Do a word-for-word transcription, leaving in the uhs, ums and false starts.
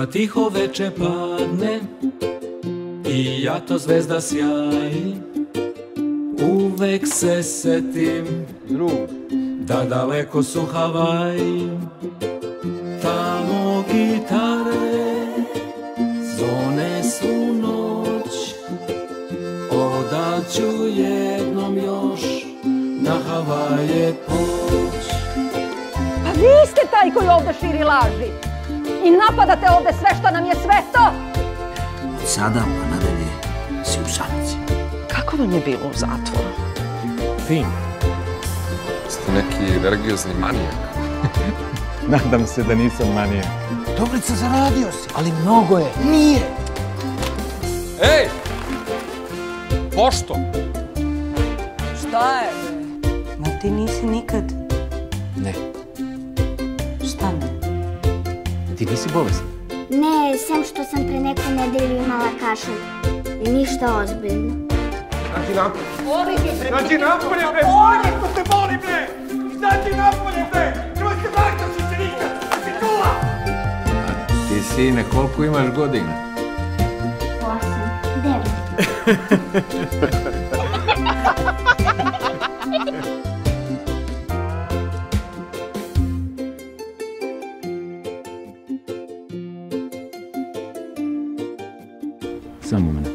Kad tiho veče padne i jato zvezda sjaji, uvek se setim da daleko su Havaji. Tamo gitare zvone svu noć, odat ću jednom još na Havaje poć. Pa vi ste taj koji ovde širi laži i napadate ovde sve što nam je sveto. Od sada pa nadalje si u samci. Kako vam je bilo u zatvoru? Fin. Ste neki religiozni manijak. Nadam se da nisam manijak. Dobrica, zaradio si, ali mnogo je. Nije. Ej! Pošto? Šta je? Ma ti nisi nikad... Ne. Šta ne? Ti nisi bolesna? Ne, sem što sam pre neku nedelju imala kašalj. I ništa ozbiljno. Izađi napolje! Ori ti bre! Izađi napolje, bre! Ori! Što te boli, bre! Izađi napolje, bre! Nemoj se vraćati se nikad! Si čula? Ti, sine, koliko imaš godina? Osam, devet. Samo moment.